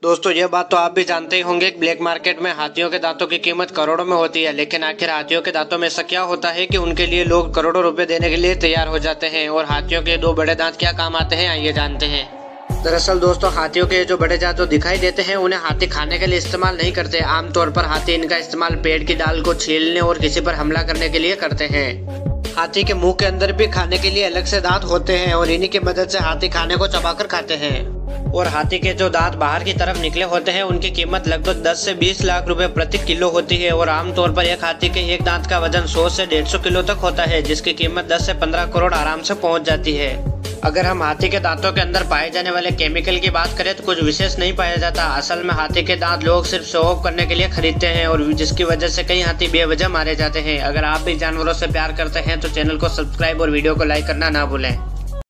दोस्तों ये बात तो आप भी जानते ही होंगे कि ब्लैक मार्केट में हाथियों के दांतों की कीमत करोड़ों में होती है, लेकिन आखिर हाथियों के दांतों में ऐसा क्या होता है कि उनके लिए लोग करोड़ों रुपए देने के लिए तैयार हो जाते हैं। और हाथियों के दो बड़े दांत क्या काम आते हैं, आइए जानते हैं। दरअसल दोस्तों, हाथियों के जो बड़े दांत दिखाई देते हैं उन्हें हाथी खाने के लिए इस्तेमाल नहीं करते। आमतौर पर हाथी इनका इस्तेमाल पेड़ की डाल को छीलने और किसी पर हमला करने के लिए करते हैं। हाथी के मुंह के अंदर भी खाने के लिए अलग से दांत होते हैं और इन्हीं की मदद से हाथी खाने को चबाकर खाते हैं। और हाथी के जो दांत बाहर की तरफ निकले होते हैं उनकी कीमत लगभग 10 से 20 लाख रुपए प्रति किलो होती है। और आमतौर पर एक हाथी के एक दांत का वजन 100 से 150 किलो तक होता है, जिसकी कीमत 10 से 15 करोड़ आराम से पहुंच जाती है। अगर हम हाथी के दांतों के अंदर पाए जाने वाले केमिकल की बात करें तो कुछ विशेष नहीं पाया जाता। असल में हाथी के दांत लोग सिर्फ शो ऑफ करने के लिए खरीदते हैं और जिसकी वजह से कई हाथी बेवजह मारे जाते हैं। अगर आप भी जानवरों से प्यार करते हैं तो चैनल को सब्सक्राइब और वीडियो को लाइक करना ना भूलें।